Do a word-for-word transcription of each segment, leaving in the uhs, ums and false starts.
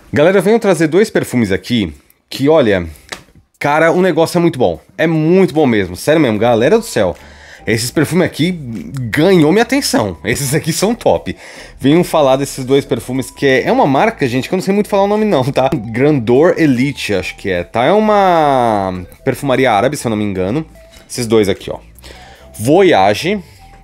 Galera, eu venho trazer dois perfumes aqui que, olha, cara, o negócio é muito bom. É muito bom mesmo, sério mesmo, galera do céu. Esses perfumes aqui ganhou minha atenção. Esses aqui são top. Venho falar desses dois perfumes que é, é uma marca, gente, que eu não sei muito falar o nome não, tá? Grandeur Elite, acho que é, tá? É uma perfumaria árabe, se eu não me engano. Esses dois aqui, ó. Voyage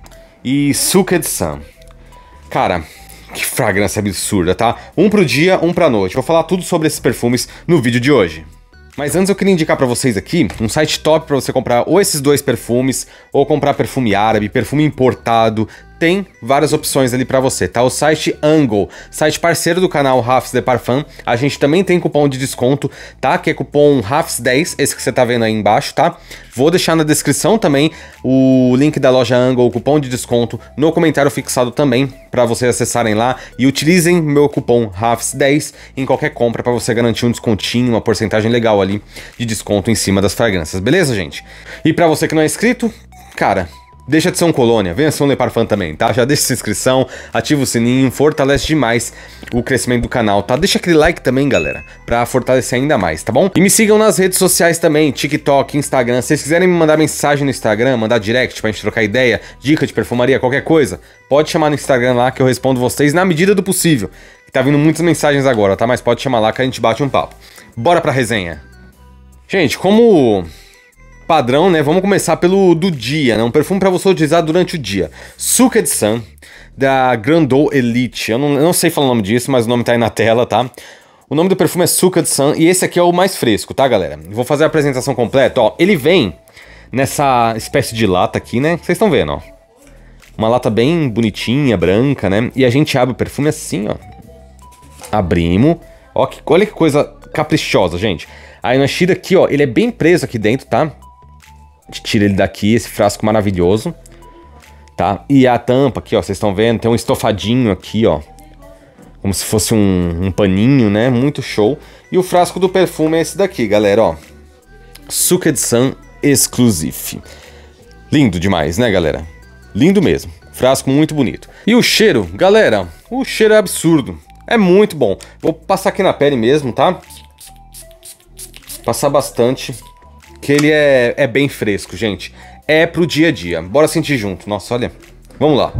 e Suced Sun. Cara, que fragrância absurda, tá? Um pro dia, um pra noite. Vou falar tudo sobre esses perfumes no vídeo de hoje. Mas antes eu queria indicar pra vocês aqui um site top pra você comprar ou esses dois perfumes, ou comprar perfume árabe, perfume importado. Tem várias opções ali pra você, tá? O site Angle, site parceiro do canal Rafs de Parfum. A gente também tem cupom de desconto, tá? Que é cupom Rafs dez, esse que você tá vendo aí embaixo, tá? Vou deixar na descrição também o link da loja Angle, o cupom de desconto, no comentário fixado também, pra vocês acessarem lá. E utilizem meu cupom Rafs dez em qualquer compra pra você garantir um descontinho, uma porcentagem legal ali de desconto em cima das fragrâncias, beleza, gente? E pra você que não é inscrito, cara, deixa de ser um colônia, venha ser um Le Parfum também, tá? Já deixa sua inscrição, ativa o sininho, fortalece demais o crescimento do canal, tá? Deixa aquele like também, galera, pra fortalecer ainda mais, tá bom? E me sigam nas redes sociais também, TikTok, Instagram. Se vocês quiserem me mandar mensagem no Instagram, mandar direct pra gente trocar ideia, dica de perfumaria, qualquer coisa, pode chamar no Instagram lá que eu respondo vocês na medida do possível. Tá vindo muitas mensagens agora, tá? Mas pode chamar lá que a gente bate um papo. Bora pra resenha. Gente, como padrão, né? Vamos começar pelo do dia, né? Um perfume pra você utilizar durante o dia. Suced Sun, da Grandeur Elite. Eu não, eu não sei falar o nome disso, mas o nome tá aí na tela, tá? O nome do perfume é Suced Sun e esse aqui é o mais fresco, tá, galera? Vou fazer a apresentação completa, ó. Ele vem nessa espécie de lata aqui, né? Vocês estão vendo, ó. Uma lata bem bonitinha, branca, né? E a gente abre o perfume assim, ó. Abrimos. Ó, que, olha que coisa caprichosa, gente. Aí nós tira aqui, ó. Ele é bem preso aqui dentro, tá? A gente tira ele daqui, esse frasco maravilhoso, tá? E a tampa aqui, ó, vocês estão vendo, tem um estofadinho aqui, ó, como se fosse um, um paninho, né? Muito show. E o frasco do perfume é esse daqui, galera, ó. Suced Sun Exclusive. Lindo demais, né, galera? Lindo mesmo. Frasco muito bonito. E o cheiro, galera, o cheiro é absurdo. É muito bom. Vou passar aqui na pele mesmo, tá? Passar bastante. Que ele é, é bem fresco, gente. É pro dia a dia. Bora sentir junto. Nossa, olha. Vamos lá.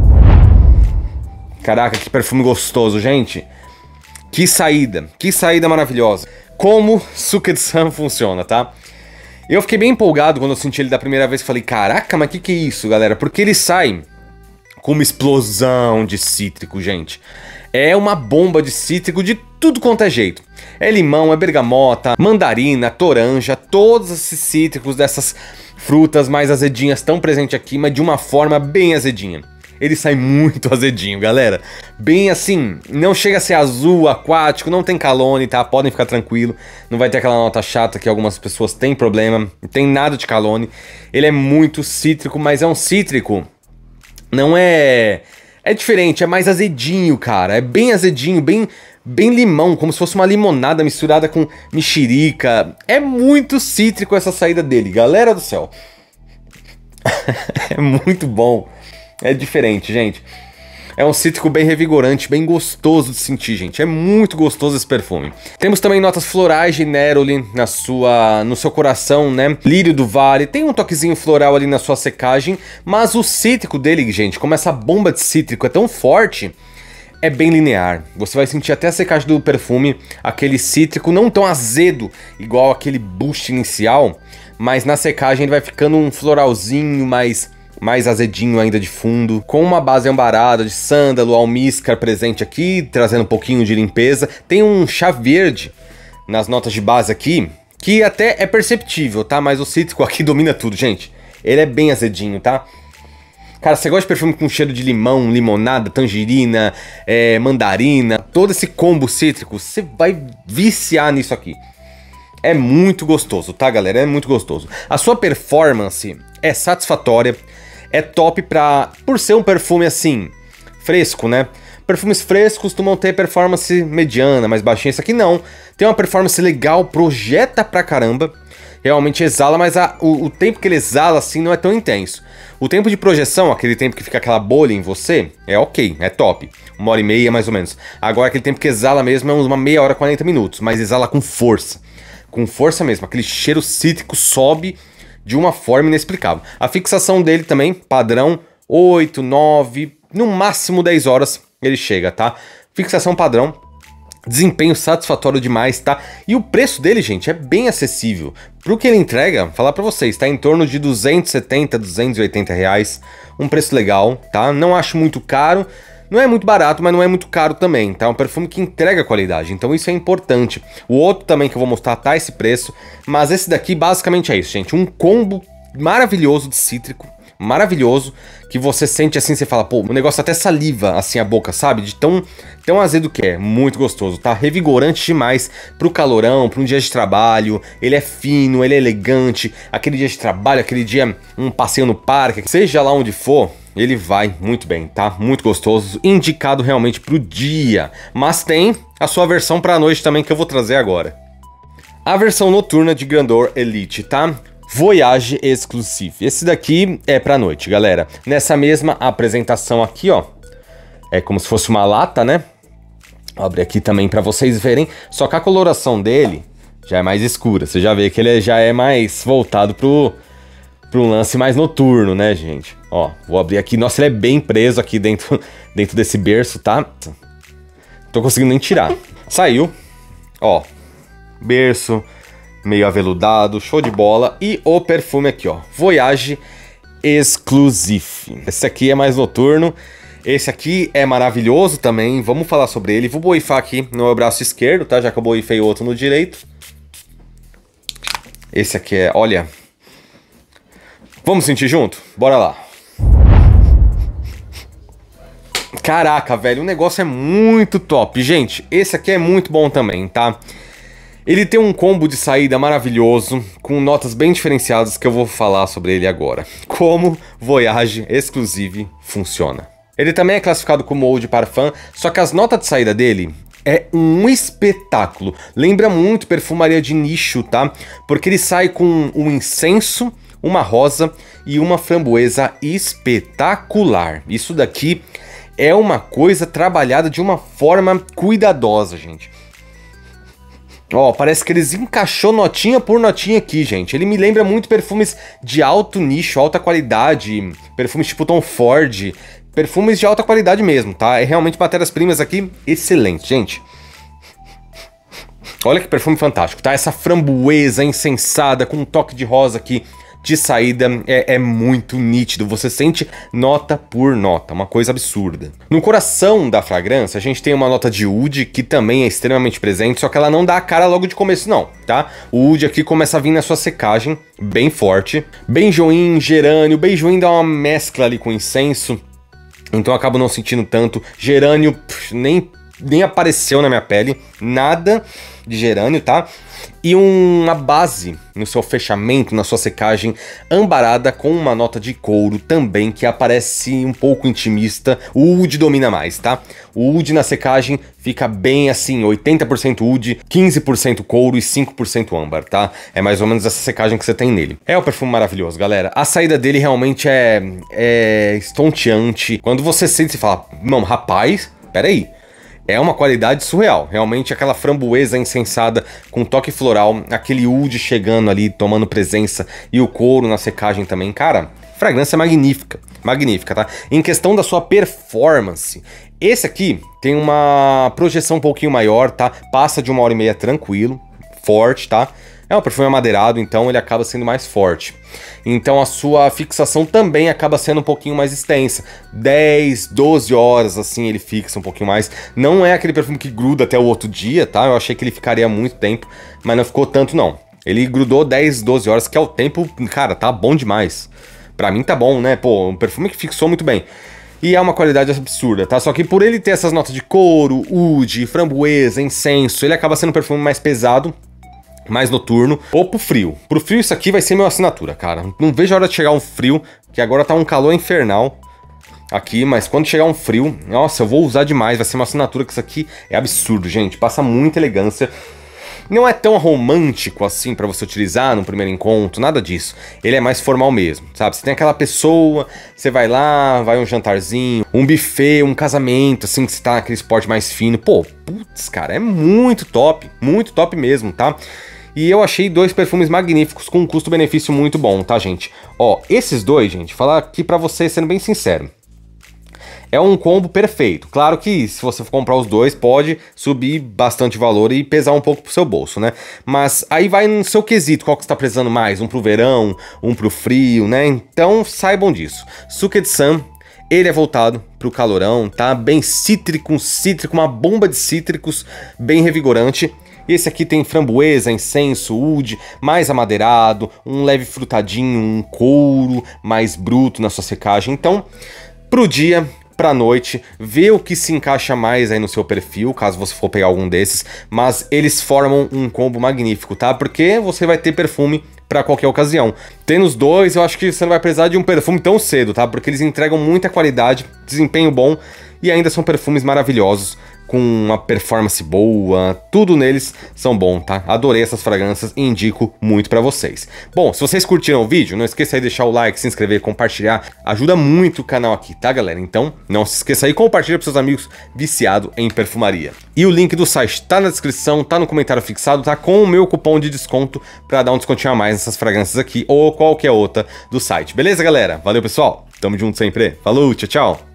Caraca, que perfume gostoso, gente. Que saída. Que saída maravilhosa. Como Suced Sun funciona, tá? Eu fiquei bem empolgado quando eu senti ele da primeira vez. Falei, caraca, mas que que é isso, galera? Porque ele sai com uma explosão de cítrico, gente. É uma bomba de cítrico de tudo quanto é jeito. É limão, é bergamota, mandarina, toranja, todos esses cítricos dessas frutas mais azedinhas estão presentes aqui, mas de uma forma bem azedinha. Ele sai muito azedinho, galera. Bem assim, não chega a ser azul, aquático, não tem calone, tá? Podem ficar tranquilo. Não vai ter aquela nota chata que algumas pessoas têm problema. Não tem nada de calone. Ele é muito cítrico, mas é um cítrico... Não é... É diferente, é mais azedinho, cara. É bem azedinho, bem, bem limão, como se fosse uma limonada misturada com mexerica. É muito cítrico essa saída dele, galera do céu. É muito bom. É diferente, gente. É um cítrico bem revigorante, bem gostoso de sentir, gente. É muito gostoso esse perfume. Temos também notas florais de Neroli na sua, no seu coração, né? Lírio do Vale. Tem um toquezinho floral ali na sua secagem. Mas o cítrico dele, gente, como essa bomba de cítrico é tão forte, é bem linear. Você vai sentir até a secagem do perfume, aquele cítrico não tão azedo, igual aquele boost inicial. Mas na secagem ele vai ficando um floralzinho mais... mais azedinho ainda de fundo, com uma base ambarada de sândalo, almíscar presente aqui, trazendo um pouquinho de limpeza. Tem um chá verde nas notas de base aqui, que até é perceptível, tá? Mas o cítrico aqui domina tudo, gente. Ele é bem azedinho, tá? Cara, você gosta de perfume com cheiro de limão, limonada, tangerina, é, mandarina, todo esse combo cítrico, você vai viciar nisso aqui. É muito gostoso, tá, galera? É muito gostoso. A sua performance é satisfatória. É top pra... por ser um perfume assim, fresco, né? Perfumes frescos costumam ter performance mediana, mais baixinha. Esse aqui não. Tem uma performance legal, projeta pra caramba. realmente exala, mas a, o, o tempo que ele exala, assim, não é tão intenso. O tempo de projeção, aquele tempo que fica aquela bolha em você, é ok, é top. Uma hora e meia, mais ou menos. Agora, aquele tempo que exala mesmo é uma meia hora, quarenta minutos, mas exala com força. Com força mesmo, aquele cheiro cítrico sobe de uma forma inexplicável. A fixação dele também, padrão, oito, nove, no máximo dez horas ele chega, tá? Fixação padrão, desempenho satisfatório demais, tá? E o preço dele, gente, é bem acessível. Pro que ele entrega, falar pra vocês, tá em torno de duzentos e setenta, duzentos e oitenta reais. Um preço legal, tá? Não acho muito caro. Não é muito barato, mas não é muito caro também, tá? É um perfume que entrega qualidade, então isso é importante. O outro também que eu vou mostrar tá esse preço, mas esse daqui basicamente é isso, gente. Um combo maravilhoso de cítrico, maravilhoso, que você sente assim, você fala, pô, o negócio até saliva assim a boca, sabe? De tão, tão azedo que é, muito gostoso, tá? Revigorante demais pro calorão, pra um dia de trabalho, ele é fino, ele é elegante, aquele dia de trabalho, aquele dia, um passeio no parque, seja lá onde for, ele vai muito bem, tá? Muito gostoso, indicado realmente pro dia, mas tem a sua versão pra noite também que eu vou trazer agora. A versão noturna de Grandeur Elite, tá? Voyage Exclusive. Esse daqui é pra noite, galera. Nessa mesma apresentação aqui, ó, é como se fosse uma lata, né? Vou abrir aqui também pra vocês verem, só que a coloração dele já é mais escura. Você já vê que ele já é mais voltado pro... para um lance mais noturno, né, gente? Ó, vou abrir aqui. Nossa, ele é bem preso aqui dentro, dentro desse berço, tá? Tô conseguindo nem tirar. Saiu. Ó, berço, meio aveludado, show de bola. E o perfume aqui, ó, Voyage Exclusive. Esse aqui é mais noturno. Esse aqui é maravilhoso também. Vamos falar sobre ele. Vou borrifar aqui no meu braço esquerdo, tá? Já que eu borrifei o outro no direito. Esse aqui é, olha... Vamos sentir junto? Bora lá. Caraca, velho, o negócio é muito top. Gente, esse aqui é muito bom também, tá? Ele tem um combo de saída maravilhoso, com notas bem diferenciadas que eu vou falar sobre ele agora. Como Voyage Exclusive funciona. Ele também é classificado como Eau de Parfum, só que as notas de saída dele... é um espetáculo. Lembra muito perfumaria de nicho, tá? Porque ele sai com um incenso, uma rosa e uma framboesa espetacular. Isso daqui é uma coisa trabalhada de uma forma cuidadosa, gente. Ó, parece que eles encaixou notinha por notinha aqui, gente. Ele me lembra muito perfumes de alto nicho, alta qualidade, perfumes tipo Tom Ford, perfumes de alta qualidade mesmo, tá? É realmente matérias-primas aqui excelentes, gente. Olha que perfume fantástico, tá? Essa framboesa insensada com um toque de rosa aqui de saída é, é muito nítido, você sente nota por nota, uma coisa absurda. No coração da fragrância a gente tem uma nota de oud que também é extremamente presente, só que ela não dá a cara logo de começo não, tá? O oud aqui começa a vir na sua secagem, bem forte. Benjoim, gerânio, benjoim dá uma mescla ali com incenso, então eu acabo não sentindo tanto. Gerânio pff, nem, nem apareceu na minha pele, nada de gerânio, tá? E uma base no seu fechamento, na sua secagem, ambarada com uma nota de couro também, que aparece um pouco intimista. O oud domina mais, tá? O oud na secagem fica bem assim, oitenta por cento oud, quinze por cento couro e cinco por cento âmbar, tá? É mais ou menos essa secagem que você tem nele. É um perfume maravilhoso, galera. A saída dele realmente é, é estonteante. Quando você sente, você fala, não, rapaz, peraí. É uma qualidade surreal, realmente aquela framboesa insensada com toque floral, aquele oud chegando ali, tomando presença e o couro na secagem também, cara, fragrância magnífica, magnífica, tá? Em questão da sua performance, esse aqui tem uma projeção um pouquinho maior, tá? Passa de uma hora e meia tranquilo, forte, tá? É um perfume amadeirado, então ele acaba sendo mais forte. Então a sua fixação também acaba sendo um pouquinho mais extensa. dez, doze horas, assim, ele fixa um pouquinho mais. Não é aquele perfume que gruda até o outro dia, tá? Eu achei que ele ficaria muito tempo, mas não ficou tanto, não. Ele grudou dez, doze horas, que é o tempo, cara, tá bom demais. Pra mim tá bom, né? Pô, um perfume que fixou muito bem. E é uma qualidade absurda, tá? Só que por ele ter essas notas de couro, oud, framboesa, incenso, ele acaba sendo um perfume mais pesado, mais noturno, ou pro frio. Pro frio isso aqui vai ser minha assinatura, cara. Não vejo a hora de chegar um frio, que agora tá um calor infernal aqui, mas quando chegar um frio, nossa, eu vou usar demais, vai ser uma assinatura, que isso aqui é absurdo, gente. Passa muita elegância. Não é tão romântico assim pra você utilizar no primeiro encontro, nada disso. Ele é mais formal mesmo, sabe? Você tem aquela pessoa, você vai lá, vai um jantarzinho, um buffet, um casamento, assim, que você tá naquele esporte mais fino. Pô, putz, cara, é muito top, muito top mesmo, tá? E eu achei dois perfumes magníficos com um custo-benefício muito bom, tá, gente? Ó, esses dois, gente, falar aqui pra vocês, sendo bem sincero, é um combo perfeito. Claro que se você for comprar os dois, pode subir bastante valor e pesar um pouco pro seu bolso, né? Mas aí vai no seu quesito, qual que você tá precisando mais? Um pro verão, um pro frio, né? Então saibam disso. Suke de Sun, ele é voltado pro calorão, tá? Bem cítrico, um cítrico, uma bomba de cítricos, bem revigorante. Esse aqui tem framboesa, incenso, oud, mais amadeirado, um leve frutadinho, um couro mais bruto na sua secagem. Então, pro dia, pra noite, vê o que se encaixa mais aí no seu perfil, caso você for pegar algum desses, mas eles formam um combo magnífico, tá? Porque você vai ter perfume pra qualquer ocasião. Tendo os dois, eu acho que você não vai precisar de um perfume tão cedo, tá? Porque eles entregam muita qualidade, desempenho bom e ainda são perfumes maravilhosos, com uma performance boa, tudo neles são bom, tá? Adorei essas fragrâncias e indico muito pra vocês. Bom, se vocês curtiram o vídeo, não esqueça aí de deixar o like, se inscrever, compartilhar, ajuda muito o canal aqui, tá, galera? Então, não se esqueça aí, compartilha pros seus amigos viciados em perfumaria. E o link do site tá na descrição, tá no comentário fixado, tá com o meu cupom de desconto pra dar um descontinho a mais nessas fragrâncias aqui ou qualquer outra do site. Beleza, galera? Valeu, pessoal! Tamo junto sempre. Falou, tchau, tchau!